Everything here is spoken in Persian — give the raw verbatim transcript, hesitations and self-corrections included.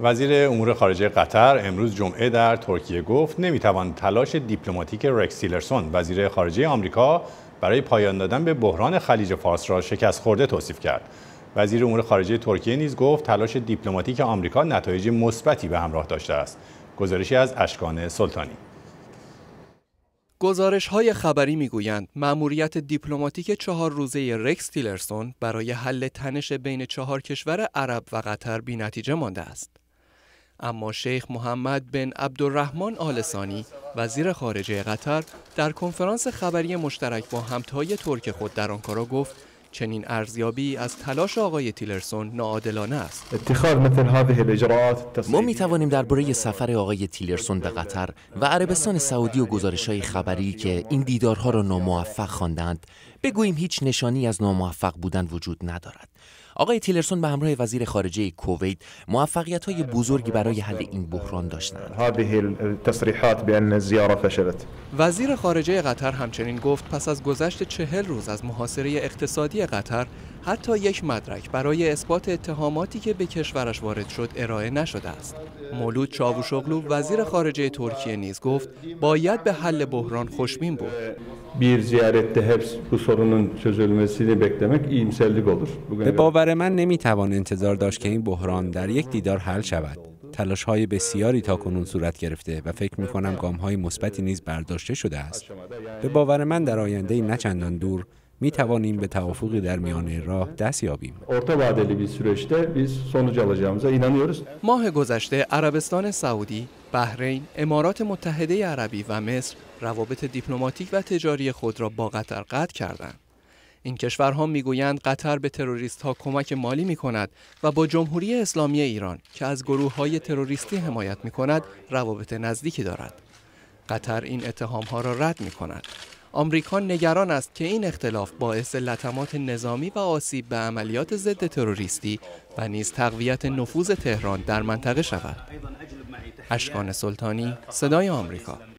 وزیر امور خارجه قطر امروز جمعه در ترکیه گفت نمیتوان تلاش دیپلماتیک رکس تیلرسون وزیر خارجه آمریکا برای پایان دادن به بحران خلیج فارس را شکست خورده توصیف کرد. وزیر امور خارجه ترکیه نیز گفت تلاش دیپلماتیک آمریکا نتایج مثبتی به همراه داشته است. گزارشی از اشکان سلطانی. گزارش‌های خبری می‌گویند مأموریت دیپلماتیک چهار روزه رکس تیلرسون برای حل تنش بین چهار کشور عرب و قطر بی‌نتیجه مانده است. اما شیخ محمد بن عبدالرحمن آل ثانی وزیر خارجه قطر در کنفرانس خبری مشترک با همتای ترک خود در آنکارا گفت چنین ارزیابی از تلاش آقای تیلرسون ناعادلانه است. ما می توانیم درباره سفر آقای تیلرسون به قطر و عربستان سعودی و گزارش‌های خبری که این دیدارها را ناموفق خواندند بگوییم هیچ نشانی از ناموفق بودن وجود ندارد. آقای تیلرسون به همراه وزیر خارجه کویت موفقیت‌های بزرگی برای حل این بحران داشتند. وزیر خارجه قطر همچنین گفت پس از گذشت چهل روز از محاصره اقتصادی قطر حتی یک مدرک برای اثبات اتهاماتی که به کشورش وارد şod ارائه نشده است. مولود چاوشوغلو وزیر خارجه ترکیه نیز گفت باید به حل بحران خوشبین بود. Bir ziyarette hepsi bu sorunun çözülmesini beklemek iyimserlik olur. به باور من نمیتوان انتظار داشت که این بحران در یک دیدار حل شود. تلاش‌های بسیاری تاکنون صورت گرفته و فکر می‌کنم گام‌های مثبتی نیز برداشته شده است. به باور من در آینده نه چندان دور می توانیم به توافقی در میانه راه دست یابیم. ماه گذشته عربستان سعودی، بحرین، امارات متحده عربی و مصر روابط دیپلماتیک و تجاری خود را با قطر قطع کردند. این کشورها میگویند قطر به تروریست‌ها کمک مالی می‌کند و با جمهوری اسلامی ایران که از گروه‌های تروریستی حمایت می‌کند روابط نزدیکی دارد. قطر این اتهام‌ها را رد می‌کند. آمریکا نگران است که این اختلاف باعث لطمات نظامی و آسیب به عملیات ضد تروریستی و نیز تقویت نفوذ تهران در منطقه شود. اشکان سلطانی، صدای آمریکا.